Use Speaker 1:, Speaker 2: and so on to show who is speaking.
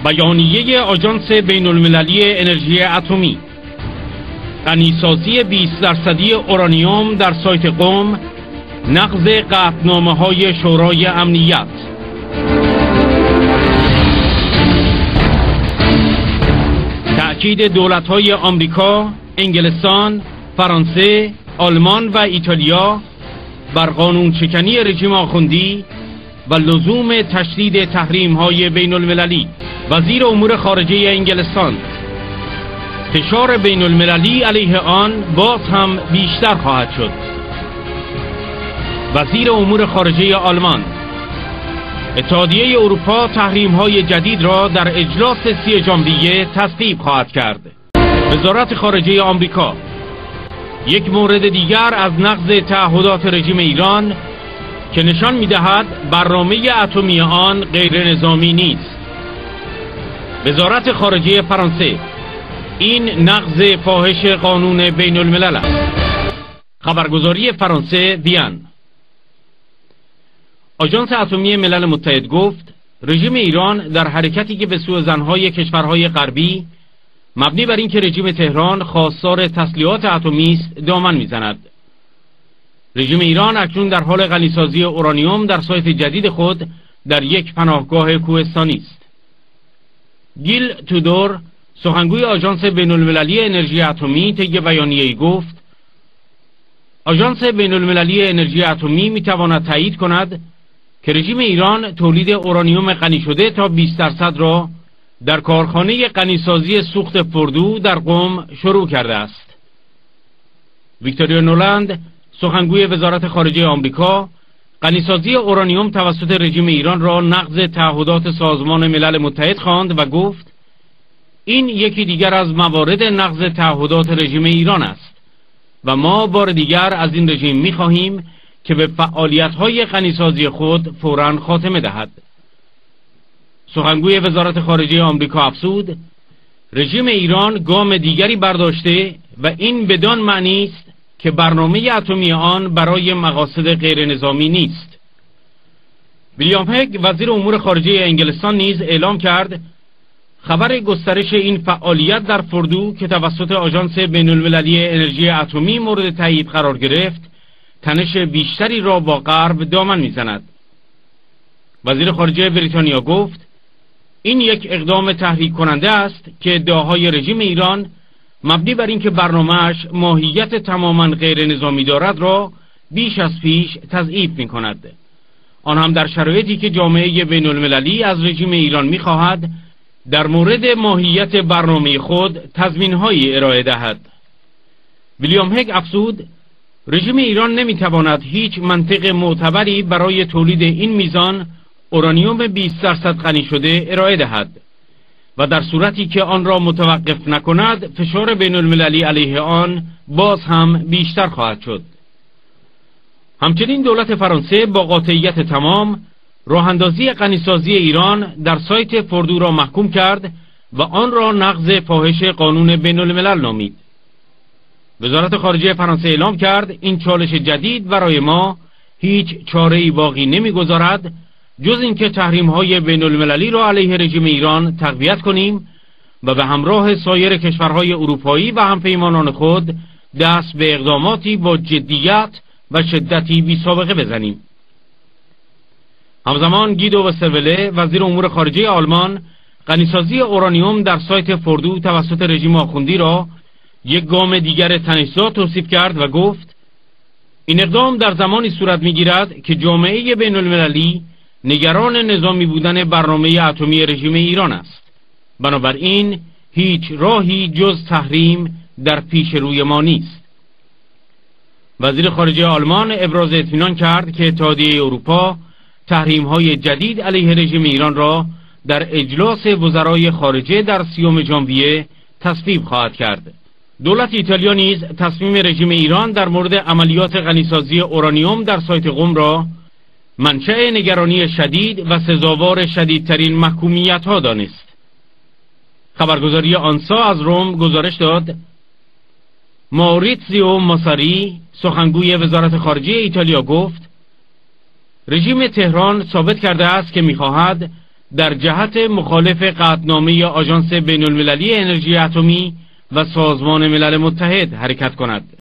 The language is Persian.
Speaker 1: بیانیه آژانس بین‌المللی انرژی اتمی: غنیسازی 20% اورانیوم در سایت قم، نقض قطعنامه‌های شورای امنیت. تأکید دولت‌های آمریکا، انگلستان، فرانسه، آلمان و ایتالیا بر قانون شکنی رژیم آخوندی و لزوم تشدید تحریم‌های بین‌المللی. وزیر امور خارجه انگلستان: فشار بین‌المللی علیه آن باز هم بیشتر خواهد شد. وزیر امور خارجه آلمان: اتحادیه اروپا تحریم‌های جدید را در اجلاس 30 ژانویه تصویب خواهد کرد. وزارت خارجه آمریکا: یک مورد دیگر از نقض تعهدات رژیم ایران که نشان می‌دهد برنامه اتمی آن غیر نظامی نیست. وزارت خارجه فرانسه: این نقض فاحش قانون بین الملل است. خبرگزاری فرانسه وین: آژانس اتمی ملل متحد گفت رژیم ایران در حرکتی که به سوی زنهای کشورهای غربی مبنی بر اینکه رژیم تهران خواستار تسلیحات اتمی است دامن میزند. رژیم ایران اکنون در حال غنیسازی اورانیوم در سایت جدید خود در یک پناهگاه کوهستانی است. گیل تودور، سخنگوی آژانس بین‌المللی انرژی اتمی، طی بیانیه‌ای گفت آژانس بین‌المللی انرژی اتمی میتواند تایید کند که رژیم ایران تولید اورانیوم غنی شده تا 20% را در کارخانه غنیسازی سوخت فردو در قم شروع کرده است. ویکتوریا نولند، سخنگوی وزارت خارجه آمریکا، غنیسازی اورانیوم توسط رژیم ایران را نقض تعهدات سازمان ملل متحد خواند و گفت این یکی دیگر از موارد نقض تعهدات رژیم ایران است و ما بار دیگر از این رژیم می‌خواهیم که به فعالیت‌های غنیسازی خود فوراً خاتمه دهد. سخنگوی وزارت خارجه آمریکا افزود رژیم ایران گام دیگری برداشته و این بدان معنی است که برنامه اتمی آن برای مقاصد غیر نظامی نیست. ویلیام هگ، وزیر امور خارجه انگلستان، نیز اعلام کرد خبر گسترش این فعالیت در فردو که توسط آژانس بین‌المللی انرژی اتمی مورد تایید قرار گرفت تنش بیشتری را با غرب دامن میزند. وزیر خارجه بریتانیا گفت این یک اقدام تحریک کننده است که ادعاهای رژیم ایران مبنی بر اینکه برنامه‌اش ماهیت تماما غیر نظامی دارد را بیش از پیش تضعیف می‌کند. آن هم در شرایطی که جامعه بین‌المللی از رژیم ایران می‌خواهد در مورد ماهیت برنامه خود تضمین‌هایی ارائه دهد. ویلیام هگ افزود رژیم ایران نمی‌تواند هیچ منطق معتبری برای تولید این میزان اورانیوم 20% غنی شده ارائه دهد و در صورتی که آن را متوقف نکند فشار بین‌المللی علیه آن باز هم بیشتر خواهد شد. همچنین دولت فرانسه با قاطعیت تمام راه اندازی غنیسازی ایران در سایت فردو را محکوم کرد و آن را نقض فاحش قانون بین‌الملل نامید. وزارت خارجه فرانسه اعلام کرد این چالش جدید برای ما هیچ چاره‌ای باقی نمی‌گذارد جز اینکه تحریم‌های بین‌المللی را علیه رژیم ایران تقویت کنیم و به همراه سایر کشورهای اروپایی و همپیمانان خود دست به اقداماتی با جدیت و شدتی بی‌سابقه بزنیم. همزمان گیدو وستروله، وزیر امور خارجه آلمان، غنیسازی اورانیوم در سایت فردو توسط رژیم آخوندی را یک گام دیگر تنش‌زا توصیف کرد و گفت این اقدام در زمانی صورت می‌گیرد که جامعه بین‌المللی نگران نظامی بودن برنامه اتمی رژیم ایران است. بنابراین هیچ راهی جز تحریم در پیش روی ما نیست. وزیر خارجه آلمان ابراز اطمینان کرد که اتحادیه اروپا تحریم‌های جدید علیه رژیم ایران را در اجلاس وزرای خارجه در 30 ژانویه تصویب خواهد کرد. دولت ایتالیا نیز تصمیم رژیم ایران در مورد عملیات غنیسازی اورانیوم در سایت قم را منشأ نگرانی شدید و سزاوار شدیدترین محکومیت‌ها دانست. خبرگزاری آنسا از روم گزارش داد ماوریتزیو ماساری، سخنگوی وزارت خارجه ایتالیا، گفت رژیم تهران ثابت کرده است که می‌خواهد در جهت مخالف قطعنامه آژانس بین المللی انرژی اتمی و سازمان ملل متحد حرکت کند.